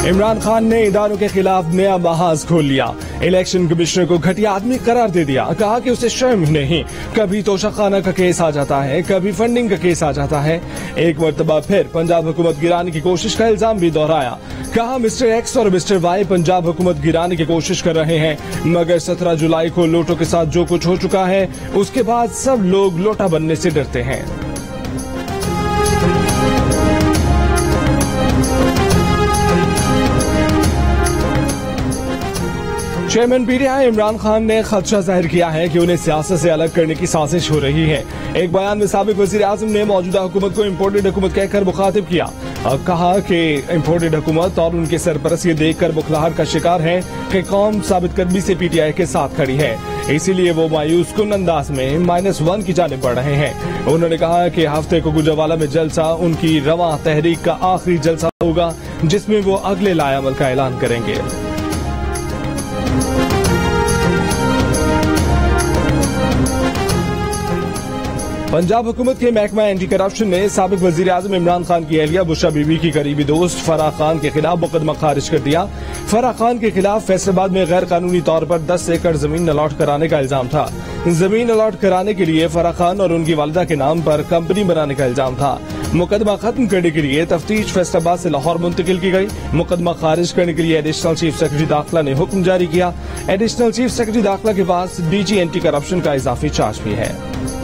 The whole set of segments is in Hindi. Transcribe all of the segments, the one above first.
इमरान खान ने इदारों के खिलाफ नया महाज खोल लिया। इलेक्शन कमिश्नर को घटिया आदमी करार दे दिया। कहा कि उसे शर्म ही नहीं, कभी तोशाखाना का केस आ जाता है, कभी फंडिंग का केस आ जाता है। एक मरतबा फिर पंजाब हुकूमत गिराने की कोशिश का इल्जाम भी दोहराया। कहा मिस्टर एक्स और मिस्टर वाई पंजाब हुकूमत गिराने की कोशिश कर रहे हैं, मगर 17 जुलाई को लोटो के साथ जो कुछ हो चुका है उसके बाद सब लोग लोटा बनने से डरते हैं। चेयरमैन पीटीआई इमरान खान ने खदशा जाहिर किया है कि उन्हें सियासत से अलग करने की साजिश हो रही है। एक बयान में साबिक वजीर आजम ने मौजूदा हुकूमत को इम्पोर्टेड हुकूमत कहकर मुखातिब किया और कहा कि इम्पोर्टेड हुकूमत और उनके सरपरस्त ये देखकर बुखलाहट का शिकार है कि कौम साबित कदमी से पीटीआई के साथ खड़ी है, इसीलिए वो मायूस कुन अंदाज में -1 की जानिब बढ़ रहे हैं। उन्होंने कहा कि हफ्ते को गुजरावाला में जलसा उनकी रवा तहरीक का आखिरी जलसा होगा जिसमें वो अगले लाएअमल का ऐलान करेंगे। पंजाब हुकूमत के महकमा एंटी करप्शन ने साबिक वजीर आजम इमरान खान की अहलिया बुशरा बीबी की करीबी दोस्त फराह खान के खिलाफ मुकदमा खारिज कर दिया। फराह खान के खिलाफ फैसलाबाद में गैर कानूनी तौर पर 10 एकड़ जमीन अलॉट कराने का इल्जाम था। जमीन अलॉट कराने के लिए फराह खान और उनकी वालिदा के नाम पर कंपनी बनाने का इल्जाम था। मुकदमा खत्म करने के लिए तफ्तीश फैसलाबाद से लाहौर मुंतकिल की गई। मुकदमा खारिज करने के लिए एडिशनल चीफ सेक्रेटरी दाखिला ने हुक्म जारी किया। एडिशनल चीफ सेक्रेटरी दाखिला के पास डीजी एंटी करप्शन का इजाफी चार्ज भी है।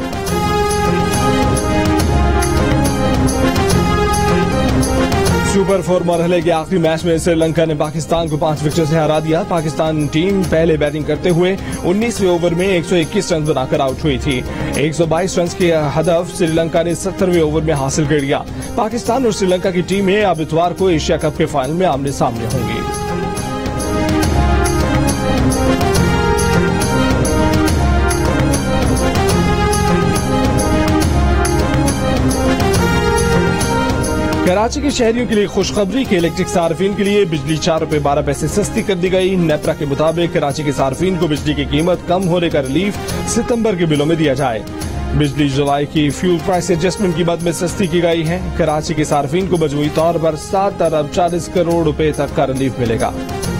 सुपर 4 मरहले के आखिरी मैच में श्रीलंका ने पाकिस्तान को 5 विकेट से हरा दिया। पाकिस्तान टीम पहले बैटिंग करते हुए 19वें ओवर में 121 रन बनाकर आउट हुई थी। 122 रन के हदफ श्रीलंका ने 70वें ओवर में हासिल कर लिया। पाकिस्तान और श्रीलंका की टीमें अब इतवार को एशिया कप के फाइनल में आमने सामने होंगी। कराची के शहरियों के लिए खुशखबरी के इलेक्ट्रिक सार्फिन के लिए बिजली 4 रुपए 12 पैसे सस्ती कर दी गई। नेपरा के मुताबिक कराची के सार्फिन को बिजली की कीमत कम होने का रिलीफ सितंबर के बिलों में दिया जाए। बिजली जुलाई की फ्यूल प्राइस एडजस्टमेंट की मद में सस्ती की गई है। कराची के सार्फिन को मजमूई तौर पर 7 अरब 40 करोड़ रुपए तक का रिलीफ मिलेगा।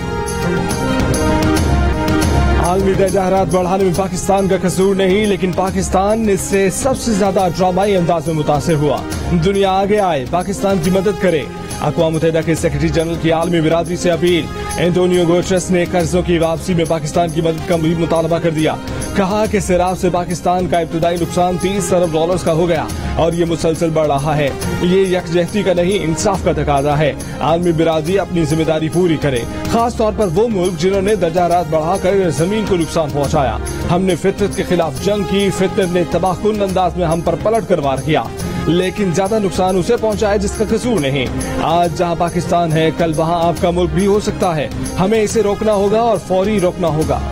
आलमी दर्जा बढ़ाने में पाकिस्तान का कसूर नहीं, लेकिन पाकिस्तान इससे सबसे ज्यादा ड्रामाई अंदाज में मुतासिर हुआ। दुनिया आगे आए, पाकिस्तान की मदद करे। अक़वाम मुत्तहिदा के सेक्रेटरी जनरल की आलमी बिरादरी से अपील। एंटोनियो गुटेरेस ने कर्जों की वापसी में पाकिस्तान की मदद का भी मुतालबा कर दिया। कहा कि सैलाब से पाकिस्तान का इब्तदाई नुकसान 30 अरब डॉलर का हो गया और ये मुसलसल बढ़ रहा है। ये यकजहती का नहीं, इंसाफ का तकाजा है। आलमी बिरादरी अपनी जिम्मेदारी पूरी करे, खास तौर पर वो मुल्क जिन्होंने दर्जारात बढ़ाकर जमीन को नुकसान पहुँचाया। हमने फितरत के खिलाफ जंग की, फितरत ने तबाहकुन अंदाज में हम पर पलट कर वार किया, लेकिन ज्यादा नुकसान उसे पहुंचाया जिसका कसूर नहीं। आज जहां पाकिस्तान है, कल वहां आपका मुल्क भी हो सकता है। हमें इसे रोकना होगा और फौरी रोकना होगा।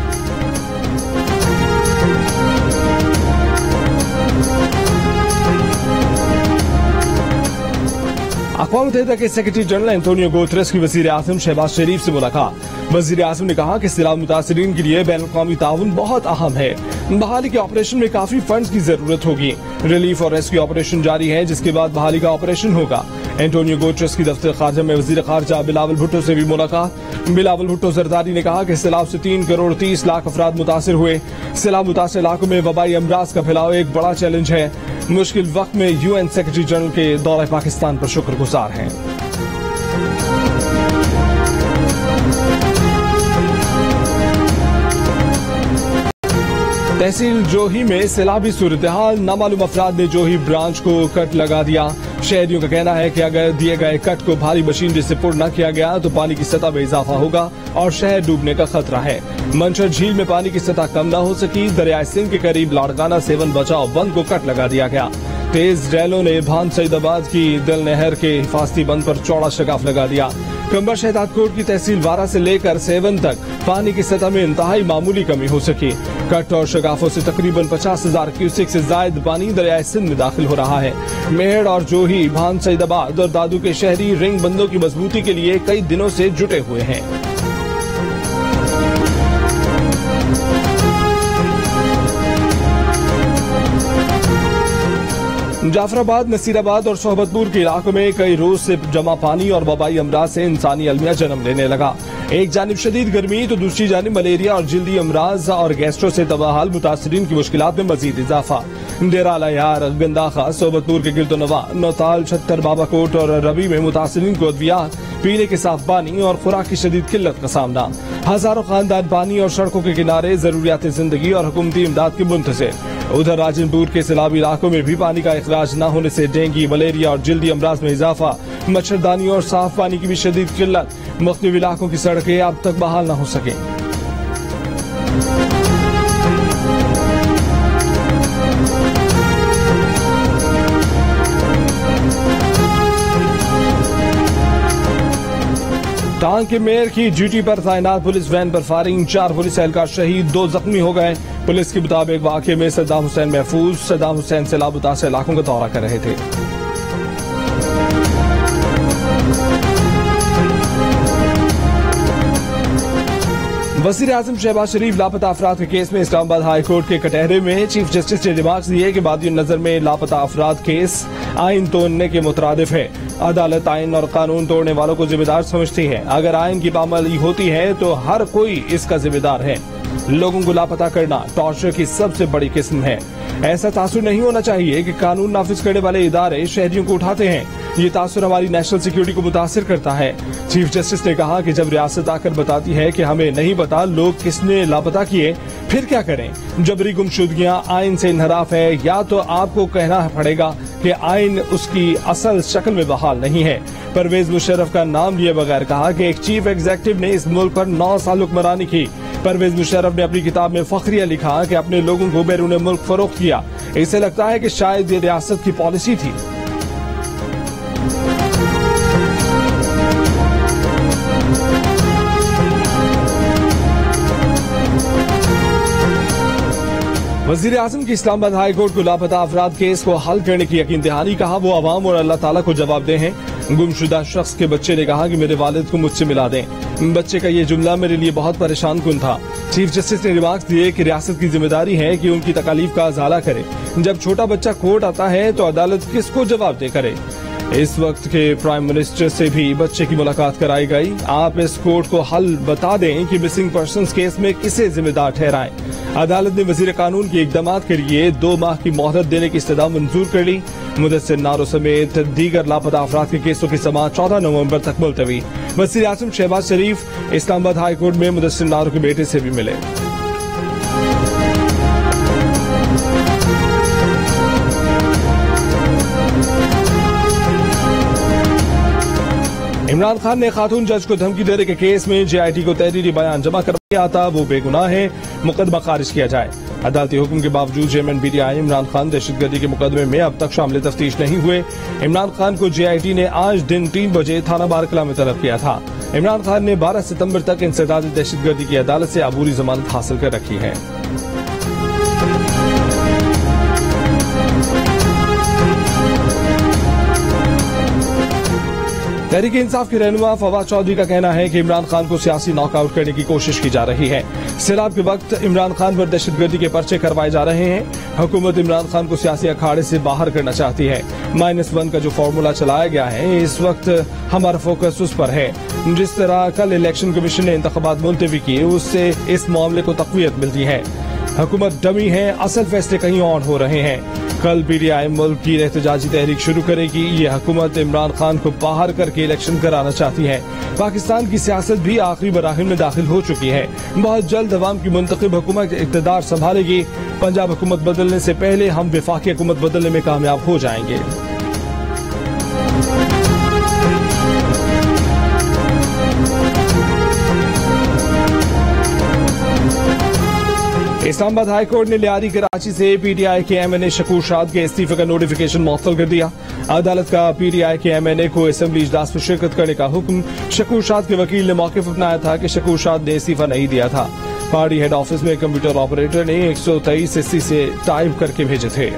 अक़वाम मुत्तहिदा के सेक्रेटरी जनरल एंटोनियो गुटेरेस की वज़ीर आज़म शहबाज शरीफ से मुलाकात। वज़ीर आज़म ने कहा कि सैलाब मुतासिरीन के लिए बैनुल अक़वामी ताउन बहुत अहम है। बहाली के ऑपरेशन में काफी फंड्स की जरूरत होगी। रिलीफ और रेस्क्यू ऑपरेशन जारी है, जिसके बाद बहाली का ऑपरेशन होगा। एंटोनियो गुटेरेस की दफ्तर खारजा में वज़ीर खारजा बिलावल भुट्टो से भी मुलाकात। बिलावल भुट्टो जरदारी ने कहा कि सैलाब से 3 करोड़ 30 लाख अफराद मुतासिर हुए। सैलाब मुतासिर इलाकों में वबाई अमराज का फैलाव एक बड़ा चैलेंज है। मुश्किल वक्त में यूएन सेक्रेटरी जनरल के दौरे पाकिस्तान पर शुक्रगुजार हैं। तहसील जोही में सैलाबी सूरत-ए-हाल, नामालूम अफराद ने जोही ब्रांच को कट लगा दिया। शहरियों का कहना है कि अगर दिए गए कट को भारी मशीनरी से पुर न किया गया तो पानी की सतह में इजाफा होगा और शहर डूबने का खतरा है। मंशर झील में पानी की सतह कम न हो सकी। दरियाए सिंध के करीब लाड़काना सेवन बचाओ बंद को कट लगा दिया गया। तेज रैलों ने भान सईदाबाद की दल नहर के हिफाजती बंद पर चौड़ा शगाफ लगा दिया। कंबर शहदादकोट की तहसील वारा से लेकर सेवन तक पानी की सतह में इंतहाई मामूली कमी हो सकी। कट और शगाफों से तकरीबन 50,000 क्यूसेक से जायद पानी दरियाए सिंध में दाखिल हो रहा है। मेहड़ और जोही, भान सईदाबाद और दादू के शहरी रिंग बंदों की मजबूती के लिए कई दिनों से जुटे हुए हैं। जाफराबाद, नसीराबाद और सोहबतपुर के इलाकों में कई रोज से जमा पानी और वबाई अमराज से इंसानी अलमिया जन्म लेने लगा। एक जानिब शदीद गर्मी तो दूसरी जानिब मलेरिया और जल्दी अमराज और गैस्ट्रो से तबाहाल मुतासरीन की मुश्किलात में मजीद इजाफा। डेरा लायार, गंदाखा, सोहबतपुर के गिरदोनवा, नौताल, छत्तर, बाबाकोट और रबी में मुतासरीन को अद्वियात, पीने के साफ पानी और खुराक की शदीद किल्लत का सामना। हजारों खानदान पानी और सड़कों के किनारे जरूरियात जिंदगी और हुकूमती इमदाद के मुंतज़िर। उधर राजनपुर के सैलाबी इलाकों में भी पानी का इखराज न होने से डेंगू, मलेरिया और जल्दी अमराज में इजाफा। मच्छरदानी और साफ पानी की भी शदीद किल्लत। मुख्तलिफ इलाकों की सड़कें अब तक बहाल न हो सके। टांग के मेयर की ड्यूटी पर तैनात पुलिस वैन पर फायरिंग, 4 पुलिस एहलकार शहीद, 2 जख्मी हो गए। पुलिस के मुताबिक वाकये में सद्दाम हुसैन महफूज सद्दाम हुसैन सैलाब मुतासर इलाकों का दौरा कर रहे थे। वज़ीर आज़म शहबाज शरीफ लापता अफराद के केस में इस्लामाबाद हाई कोर्ट के कटहरे में चीफ जस्टिस ने रिमार्क्स दिए कि बादी नजर में लापता अफराद केस आइन तोड़ने के मुतरादिफ है। अदालत आइन और कानून तोड़ने वालों को जिम्मेदार समझती है। अगर आइन की पाबंदी होती है तो हर कोई इसका जिम्मेदार है। लोगों को लापता करना टॉर्चर की सबसे बड़ी किस्म है। ऐसा तासुर नहीं होना चाहिए कि कानून नाफिज करने वाले इदारे शहरियों को उठाते हैं। ये तासुर हमारी नेशनल सिक्योरिटी को मुतासिर करता है। चीफ जस्टिस ने कहा कि जब रियासत आकर बताती है कि हमें नहीं पता लोग किसने लापता किए, फिर क्या करें? जबरी गुमशुदगियां आइन से इनहराफ है। या तो आपको कहना पड़ेगा कि आइन उसकी असल शक्ल में बहाल नहीं है। परवेज मुशर्रफ का नाम लिए बगैर कहा कि एक चीफ एग्जीक्यूटिव ने इस मुल्क पर 9 साल हुक्मरानी की। परवेज मुशर्रफ ने अपनी किताब में फखरिया लिखा कि अपने लोगों को बैरून मुल्क फरोख्त किया। इससे लगता है कि शायद ये रियासत की पॉलिसी थी। वज़ीर आज़म की इस्लामाबाद हाई कोर्ट को लापता अफराद केस को हल करने की यकीन दहानी, कहा वो अवाम और अल्लाह ताला को जवाबदेह हैं। गुमशुदा शख्स के बच्चे ने कहा कि मेरे वालिद को मुझसे मिला दें। बच्चे का ये जुमला मेरे लिए बहुत परेशान कुन था। चीफ जस्टिस ने रिमार्क्स दिए कि रियासत की जिम्मेदारी है कि उनकी तकालीफ का अजाला करे। जब छोटा बच्चा कोर्ट आता है तो अदालत किसको जवाबदेह करे? इस वक्त के प्राइम मिनिस्टर से भी बच्चे की मुलाकात कराई गई। आप इस कोर्ट को हल बता दें कि मिसिंग पर्संस केस में किसे जिम्मेदार ठहराएं। अदालत ने वजीर कानून के इकदामात के लिए 2 माह की मोहलत देने की इस्तदा मंजूर कर ली। मुदस्सिर नारो समेत दीगर लापता अफराद के केसों की समाअत 14 नवंबर तक मुलतवी। वज़ीर आज़म शहबाज शरीफ इस्लामाबाद हाई कोर्ट में मुदस्सिर नारो के बेटे से भी मिले। इमरान खान ने खातून जज को धमकी देने के केस में JIT को तहरीरी बयान जमा करवाया था, वो बेगुनाह है, मुकदमा खारिज किया जाए। अदालती हुक्म के बावजूद चेयरमैन PTI इमरान खान दहशतगर्दी के मुकदमे में अब तक शामिल तफ्तीश नहीं हुए। इमरान खान को JIT ने आज दिन 3 बजे थाना बारकला में तलब किया था। इमरान खान ने 12 सितंबर तक इंसदाद दहशतगर्दी की अदालत से अबूरी जमानत हासिल कर रखी है। तहरीक इंसाफ के रहनुमा फवाद चौधरी का कहना है कि इमरान खान को सियासी नॉकआउट करने की कोशिश की जा रही है। सैलाब के वक्त इमरान खान पर दहशतगर्दी के पर्चे करवाए जा रहे हैं। हुकूमत इमरान खान को सियासी अखाड़े से बाहर करना चाहती है। -1 का जो फॉर्मूला चलाया गया है, इस वक्त हमारा फोकस उस पर है। जिस तरह कल इलेक्शन कमीशन ने इंतखाबात मुलतवी किए, उससे इस मामले को तक़वियत मिलती है। हुकूमत डमी है, असल फैसले कहीं और हो रहे हैं। कल PTI मुल्क की एहतजाजी तहरीक शुरू करेगी। ये हुकूमत इमरान खान को बाहर करके इलेक्शन कराना चाहती है। पाकिस्तान की सियासत भी आखिरी मराहिल में दाखिल हो चुकी है। बहुत जल्द अवाम की मुंतखब हुकूमत इक़्तिदार संभालेगी। पंजाब हुकूमत बदलने से पहले हम वफाकी हुकूमत बदलने में कामयाब हो जाएंगे। इस्लामाबाद हाई कोर्ट ने लियारी कराची से PTI के MNA शकूर शाद के इस्तीफे का नोटिफिकेशन मुअत्तल कर दिया। अदालत का PTI के MNA को असेंबली इजलास में शिरकत करने का हुक्म। शकूर शाद के वकील ने मौक़िफ़ अपनाया था कि शकूर शाद ने इस्तीफा नहीं दिया था। पार्टी हेड ऑफिस में कंप्यूटर ऑपरेटर ने 123 SC से टाइप करके भेजे थे।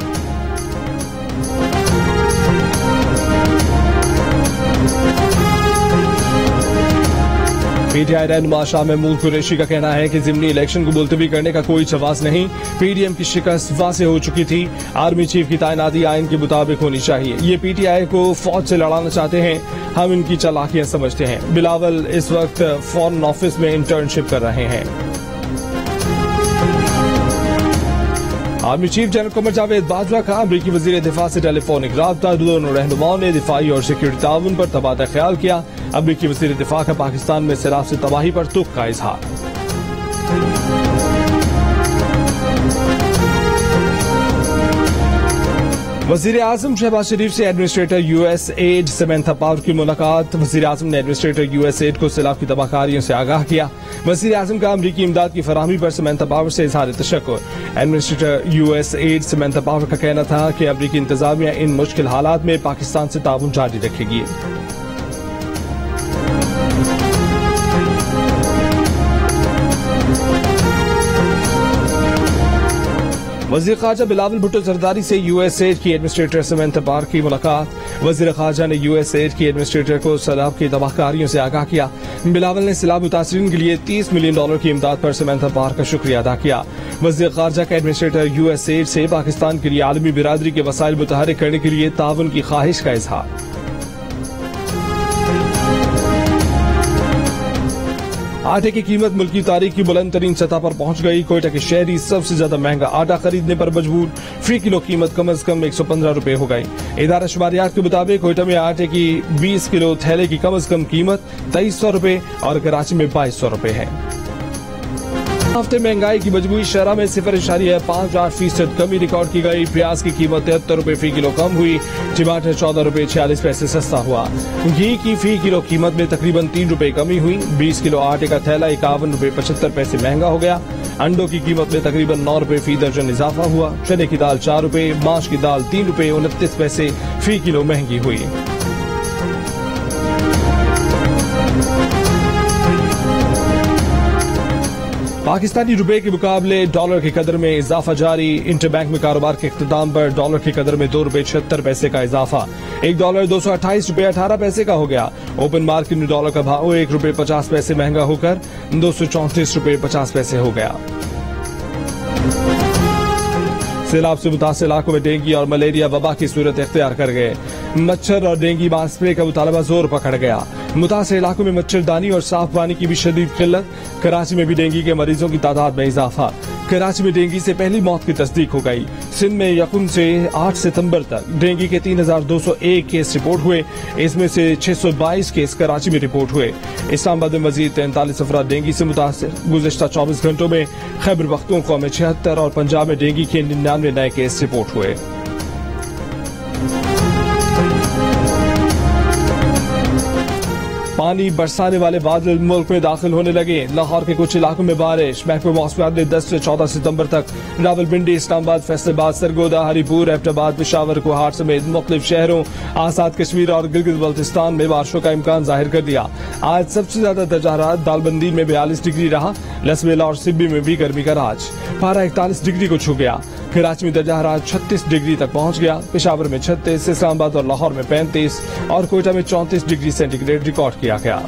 पीटीआई रहनुमा शाह महमूद कुरैशी का कहना है कि ज़िमनी इलेक्शन को मुलतवी करने का कोई जवाब नहीं। पीडीएम की शिकस्त वाज़ेह हो चुकी थी। आर्मी चीफ की तैनाती आइन के मुताबिक होनी चाहिए। ये पीटीआई को फौज से लड़ाना चाहते हैं। हम इनकी चालाकियां समझते हैं। बिलावल इस वक्त फॉरेन ऑफिस में इंटर्नशिप कर रहे हैं। Army chief general Qamar Javed Bajwa का अमरीकी वजीर दिफा से टेलीफोनिक राब्ता। दोनों रहनुमाओं ने दिफाई और सिक्योरिटी ताउन पर तबादला ख्याल किया। अमरीकी वजीर दिफा का पाकिस्तान में सैलाब से तबाही पर दुख का इजहार। वजीर आजम शहबाज शरीफ से एडमिनिस्ट्रेटर यूएसएड समंथा पावर की मुलाकात। वजीर आजम ने एडमिनिस्ट्रेटर यूएसएड को सैलाब की तबाहकारियों से आगाह किया। वजीर आजम का अमरीकी इमदाद की फराहमी पर समंथा पावर से इजहार तशक्कुर। एडमिनिस्ट्रेटर यूएसएड समंथा पावर का कहना था कि अमरीकी इंतजामिया इन मुश्किल हालात में पाकिस्तान से ताउन जारी रखेगी। वजीर खारजा बिलावल भुट्टो जरदारी से यूएसएड की एडमिनिस्ट्रेटर समंथा पावर की मुलाकात। वजीर खारजा ने यूएसएड की एडमिनिस्ट्रेटर को सैलाब की तबाहकारियों से आगाह किया। बिलावल ने सैलाब मुतासरीन के लिए $30 मिलियन की इमदाद पर समंथा पावर का शुक्रिया अदा किया। वजीर खारजा का एडमिनिस्ट्रेटर यूएसएड से पाकिस्तान के लिए आलमी बिरादरी के वसाइल मुतहरिक करने के लिए ताउन की ख्वाहिश का इजहार। आटे की कीमत मुल्की तारीख की बुलंद तरीन सतह पर पहुंच गई। कोयटा के शहरी सबसे ज्यादा महंगा आटा खरीदने पर मजबूर। फी किलो कीमत कम से कम 115 रुपए हो गई। इदारा शुमारियात के मुताबिक कोयटा में आटे की 20 किलो थैले की कम से कम कीमत 2300 रुपए और कराची में 2200 रुपए है। हफ्ते महंगाई की मजबूरी शरह में 0.58% कमी रिकॉर्ड की गई। प्याज की कीमत 73 रुपए फी किलो कम हुई। टमाटर 14 रुपए 46 पैसे सस्ता हुआ। घी की फी किलो कीमत में तकरीबन 3 रुपए कमी हुई। 20 किलो आटे का थैला 51 रुपए 75 पैसे महंगा हो गया। अंडों की कीमत में तकरीबन 9 रुपए फी दर्जन इजाफा हुआ। चने की दाल 4 रुपए, माश की दाल 3 रुपए 29 पैसे फी किलो महंगी हुई। पाकिस्तानी रुपए के मुकाबले डॉलर की कदर में इजाफा जारी। इंटरबैंक में कारोबार के इख्तिताम पर डॉलर की कदर में 2 रुपए 76 पैसे का इजाफा। $1 228 रुपए 18 पैसे का हो गया। ओपन मार्केट में डॉलर का भाव 1 रुपए 50 पैसे महंगा होकर 234 रुपए 50 पैसे हो गया। सैलाब से मुतासिर इलाकों में डेंगू और मलेरिया वबा की सूरत इख्तियार कर गए। मच्छर और डेंगू मास्क स्प्रे का मुतालबा जोर पकड़ गया। मुतासिर इलाकों में मच्छरदानी और साफ पानी की भी शदीद किल्लत। कराची में भी डेंगू के मरीजों की तादाद में इजाफा। कराची में डेंगू से पहली मौत की तस्दीक हो गई। सिंध में यकुम से 8 सितंबर तक डेंगू के 3201 केस रिपोर्ट हुए। इसमें से 622 केस कराची में रिपोर्ट हुए। इस्लामाबाद में मजीद 43 अफराद डेंगू से मुतासिर। गुज़िश्ता 24 घंटों में खैबर पख्तूनख्वा में 76 और पंजाब में डेंगू के 99 नए केस रिपोर्ट हुए। पानी बरसाने वाले बादल मुल्क में दाखिल होने लगे। लाहौर के कुछ इलाकों में बारिश। महकमा मौसमियात ने 10 से 14 सितंबर तक रावलपिंडी, इस्लामाबाद, फैसलाबाद, सरगोदा, हरीपुर, एबटाबाद, पेशावर, कुहार समेत मुख्तलिफ शहरों, आजाद कश्मीर और गिलगित बल्तिस्तान में बारिशों का इम्कान जाहिर कर दिया। आज सबसे ज्यादा दर्जा हरारत दालबंदी में 42 डिग्री रहा। लसबेला और सिब्बी में भी गर्मी का राज। पारा 41 डिग्री को छू गया। कराची में दर्जा हरारत 36 डिग्री तक पहुंच गया। पेशावर में 36, इस्लामाबाद और लाहौर में 35 और कोयटा में 34 डिग्री सेंटीग्रेड रिकॉर्ड किया गया।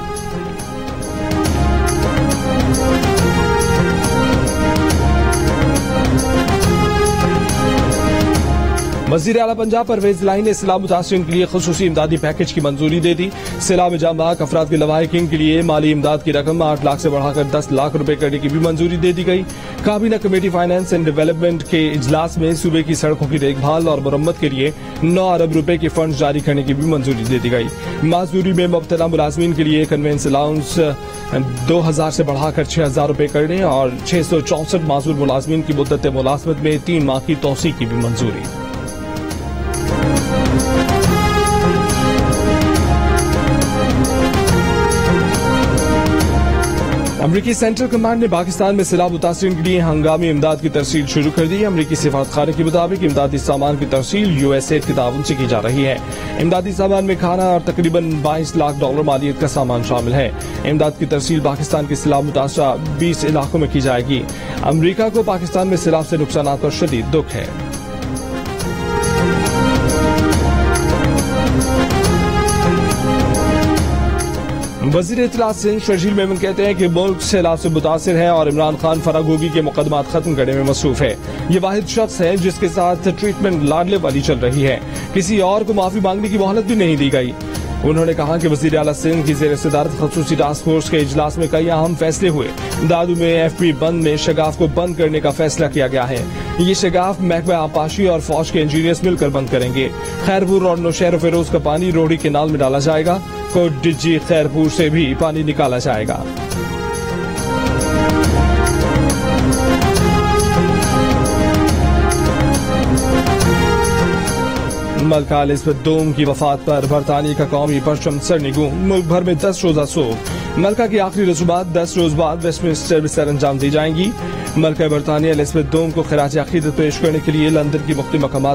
वज़ीर आला पंजाब परवेज इलाही ने सैलाब मुतासिरीन के लिए खुसूसी इमदादी पैकेज की मंजूरी दे दी। सैलाब में जाम बहक अफराद के लवाहिकीन के लिए माली इमदाद की रकम 8 लाख से बढ़ाकर 10 लाख रुपए करने की भी मंजूरी दे दी गई। काबीना कमेटी फाइनेंस एंड डेवलपमेंट के इजलास में सूबे की सड़कों की देखभाल और मरम्मत के लिए 9 अरब रुपए के फंड जारी करने की भी मंजूरी दे दी गई। माजदूरी में मुब्तला मुलाजमीन के लिए कन्वेंस अलाउंस 2000 से बढ़ाकर 6000 रुपए करने और 664 माजूर मुलाजमीन की मुद्दत मुलाजमत में 3 माह की तौसीक की भी मंजूरी। अमरीकी सेंट्रल कमांड ने पाकिस्तान में सैलाब मुतासिरीन के लिए हंगामी इमदाद की तरसील शुरू कर दी। अमरीकी सिफारतखाने के मुताबिक इमदादी सामान की तरसील यूएसएड के ताउन से की जा रही है। इमदादी सामान में खाना और तकरीबन $22 लाख मालियत का सामान शामिल है। इमदाद की तरसील पाकिस्तान के सैलाब मुतासरा 20 इलाकों में की जाएगी। अमरीका को पाकिस्तान में सैलाब से नुकसान पर शदीद दुख है। वजीर इत्तलात सिंध शर्जील मेमन कहते हैं कि मुल्क सैलाब से मुतासिर है और इमरान खान फरागोगी के मुकदमात खत्म करने में मसरूफ है। ये वाहिद शख्स है जिसके साथ ट्रीटमेंट लाडले वाली चल रही है। किसी और को माफी मांगने की मोहलत भी नहीं दी गई। उन्होंने कहा कि वजीर आला सिंध की जेर सदारत खसूसी टास्क फोर्स के इजलास में कई अहम फैसले हुए। दादू में FP बंद में शगाफ को बंद करने का फैसला किया गया है। ये शगाफ महकमा आबपाशी और फौज के इंजीनियर्स मिलकर बंद करेंगे। खैरपुर और नौशहर फिरोज का पानी रोहड़ी केनाल में डाला जाएगा। कोट डिज्जी खैरपुर से भी पानी निकाला जाएगा। मलका एलिज़ाबेथ दोम की वफात पर बरतानिया का कौमी परचम सरनिगूं। मुल्क भर में 10 रोजा सोग। मलका की आखिरी रसूमात 10 रोज बाद वेस्टमिंस्टर में सर अंजाम दी जाएंगी। मलका बरतानिया एलिज़ाबेथ दोम को खिराज अकीदत पेश करने के लिए लंदन की मुख्तलिफ मकामात।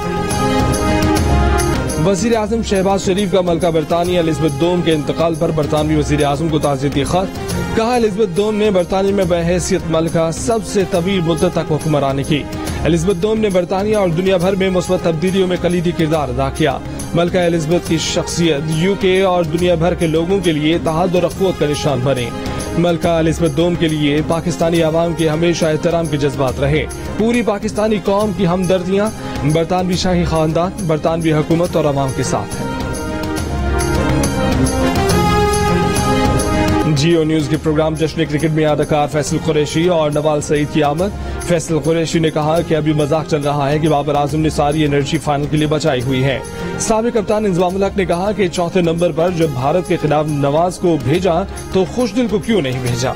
वजीर आजम शहबाज शरीफ का मलका बरतानिया एलिज़ाबेथ दोम के इंतकाल पर बरतानवी वजीर आजम को ताज़ियती खत। कहा, एलिज़ाबेथ दोम ने बरतानिया में बहैसियत मलका सबसे तवील मुद्दत तक हुक्मरानी की। एलिज़ाबेथ दोम ने बरतानिया और दुनिया भर में मुस्बत तब्दीलियों में कलीदी किरदार अदा किया। मलका एलिज़ाबेथ की शख्सियत UK और दुनिया भर के लोगों के लिए इत्तेहाद और अखवत का निशान बने। मलका एलिज़ाबेथ दोम के लिए पाकिस्तानी आवाम के हमेशा एहतराम के जज्बात रहे। पूरी पाकिस्तानी कौम की हमदर्दियां बरतानवी शाही खानदान, बरतानवी हुकूमत और अवाम के साथ है। जियो न्यूज के प्रोग्राम जश्न क्रिकेट में अदाकार फैसल कुरैशी और नवाल सईद की आमद। फैसल कुरैशी ने कहा कि अभी मजाक चल रहा है कि बाबर आजम ने सारी एनर्जी फाइनल के लिए बचाई हुई है। साबिक कप्तान इंजमामुल हक ने कहा कि चौथे नंबर पर जब भारत के खिलाफ नवाज को भेजा तो खुशदिल को क्यों नहीं भेजा।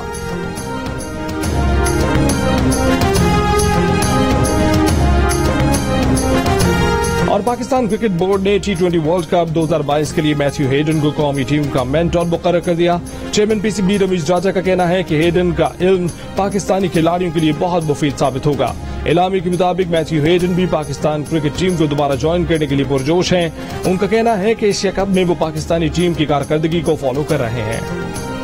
और पाकिस्तान क्रिकेट बोर्ड ने T20 वर्ल्ड कप 2022 के लिए मैथ्यू हेडन को कौमी टीम का मेंटर मुकर्रर कर दिया। चेयरमैन PCB रमीज राजा का कहना है कि हेडन का इल्म पाकिस्तानी खिलाड़ियों के लिए बहुत मुफीद साबित होगा। एलामी के मुताबिक मैथ्यू हेडन भी पाकिस्तान क्रिकेट टीम को दोबारा ज्वाइन करने के लिए पुरजोश हैं। उनका कहना है कि एशिया कप में वो पाकिस्तानी टीम की कारकर्दगी को फॉलो कर रहे हैं।